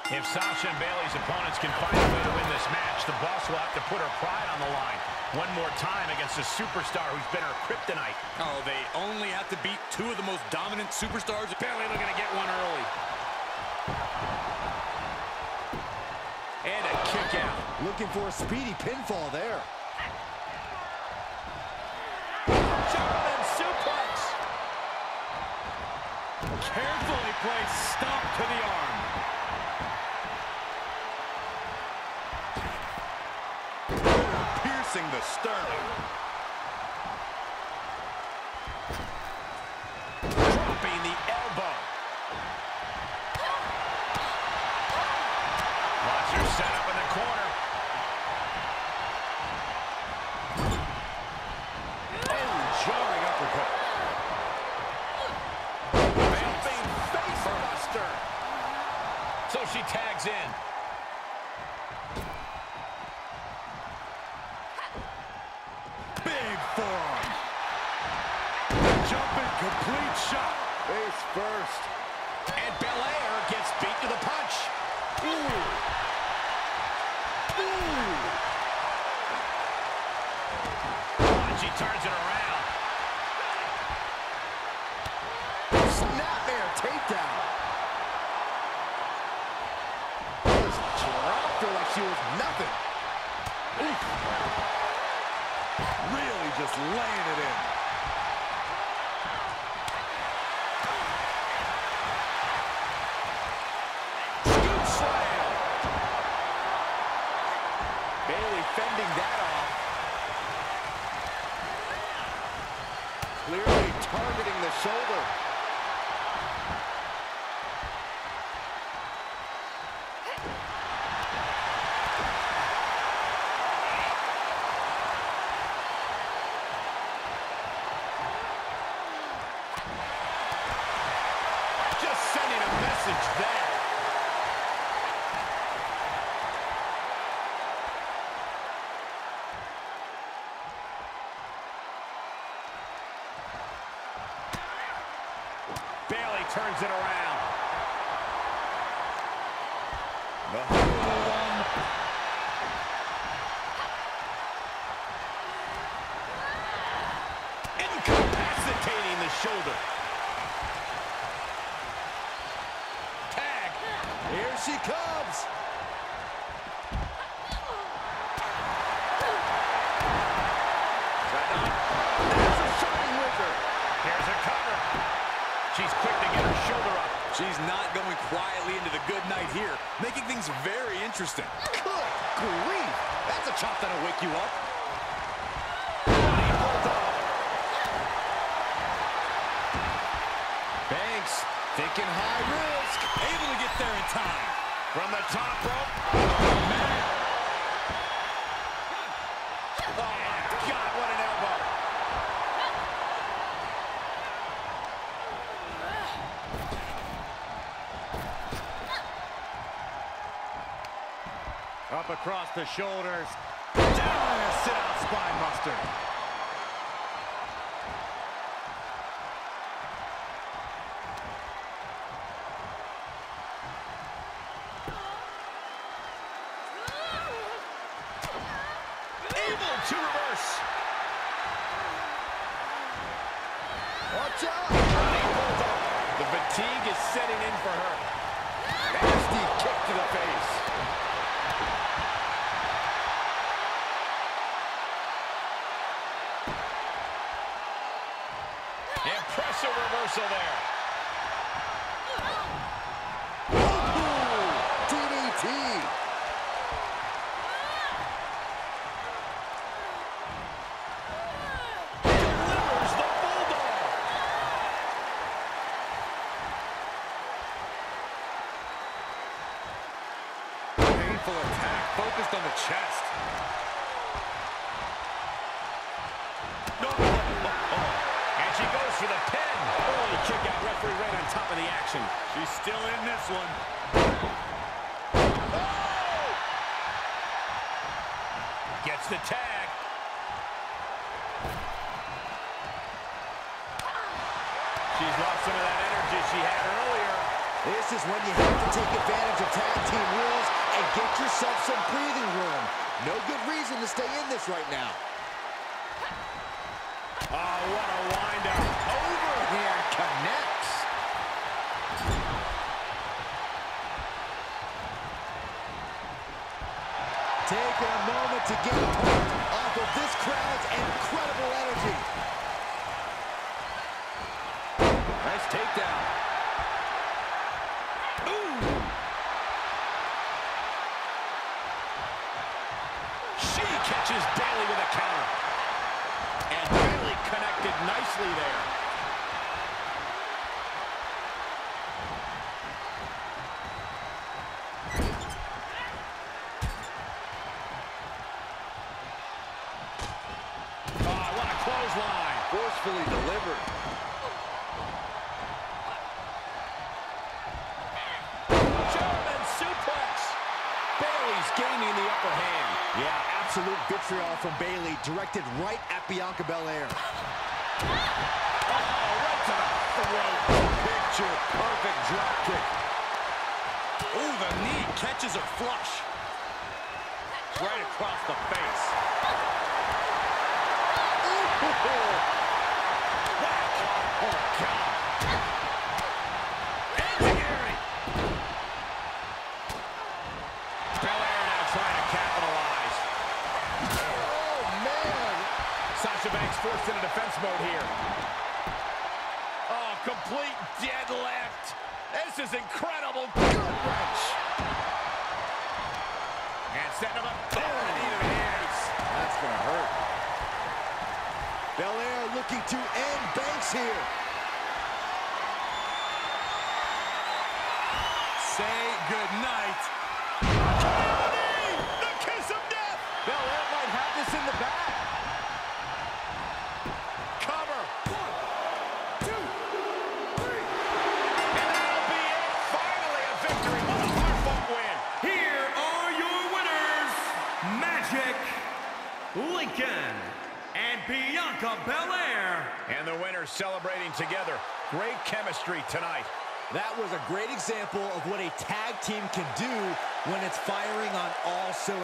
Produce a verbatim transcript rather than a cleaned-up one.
If Sasha and Bayley's opponents can find a way to win this match, the boss will have to put her pride on the line one more time against a superstar who's been her kryptonite. Oh, they only have to beat two of the most dominant superstars. Bayley looking to get one early. And a kick out. Looking for a speedy pinfall there. German suplex. Carefully placed stomp to the arm. Piercing the sternum. Dropping the elbow. Watch her set up in the corner. Oh, jarring uppercut. Vamping face buster. So she tags in. Big forearm. Jumping complete shot. Face first. And Belair gets beat to the punch. Ooh. Ooh. And she turns it around. Snapmare takedown. Just dropped her like she was nothing. Oof. Really just laying it in. Scoop slam. Bayley fending that off. Clearly targeting the shoulder. Just sending a message there. Bayley turns it around. The one. Incapacitating the shoulder. Tag. Here she comes. There's a shining wizard. Here's her cover. She's quick to get her shoulder up. She's not going quietly into the good night here, making things very interesting. Good grief. That's a chop that'll wake you up. Banks thinking high risk. Able to get there in time. From the top rope. Oh, man. Oh, my God, what an elbow. Up across the shoulders. Down and a sit-out spine buster. Able to reverse. Watch out. The fatigue is setting in for her. Nasty kick to the face. Impressive reversal there. Ooh, D D T. Delivers the bulldog. Painful attack focused on the chest. No. And she goes for the pin. Early kick out. Referee right on top of the action. She's still in this one. Oh! Gets the tag. She's lost some of that energy she had earlier. This is when you have to take advantage of tag team rules and get yourself some breathing room. No good reason to stay in this right now. Oh, what a wind-up. Overhand connects. Taking a moment to get pumped off of this crowd's incredible energy. Nice takedown. Ooh. She catches Bayley with a counter. And Bayley connected nicely there. Oh, what a clothesline. Forcefully delivered. German suplex. Bayley's gaining the upper hand. Yeah, absolute vitriol from Bayley, directed right at Bianca Belair. Oh, right to the throat. Picture perfect drop kick. Ooh, the knee catches her flush. Right across the face. Oh, God. Enzuigiri. Belair now trying to capitalize. Oh, man. Sasha Banks forced into defense mode here. Oh, complete deadlift. This is incredible. Good wrench. And setting him up. Oh, knee to the hands. That's going to hurt. Belair looking to end Banks here. Say goodnight. The kiss of death. Belair might have this in the bag. Cover. One, two, three. And that'll be it. Finally a victory. What a hard-fought win. Here are your winners, Magic, Lincoln, and Bianca Belair. And the winners celebrating together. Great chemistry tonight. That was a great example of what a tag team can do when it's firing on all cylinders.